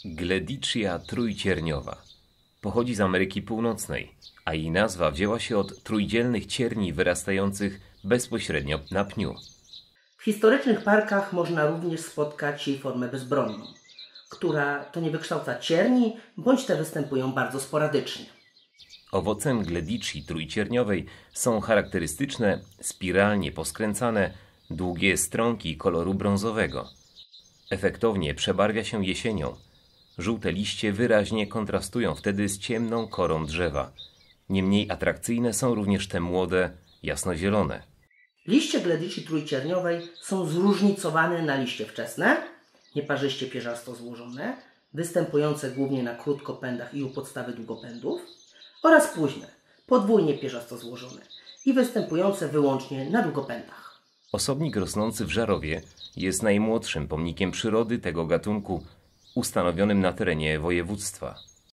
Gleditschia trójcierniowa pochodzi z Ameryki Północnej, a jej nazwa wzięła się od trójdzielnych cierni wyrastających bezpośrednio na pniu. W historycznych parkach można również spotkać jej formę bezbronną, która to nie wykształca cierni, bądź te występują bardzo sporadycznie. Owocem Gleditschii trójcierniowej są charakterystyczne, spiralnie poskręcane, długie stronki koloru brązowego. Efektownie przebarwia się jesienią. Żółte liście wyraźnie kontrastują wtedy z ciemną korą drzewa. Niemniej atrakcyjne są również te młode, jasnozielone. Liście Gleditschii trójcierniowej są zróżnicowane na liście wczesne, nieparzyście pierzasto złożone, występujące głównie na krótkopędach i u podstawy długopędów, oraz późne, podwójnie pierzasto złożone i występujące wyłącznie na długopędach. Osobnik rosnący w Żarowie jest najmłodszym pomnikiem przyrody tego gatunku ustanowionym na terenie województwa.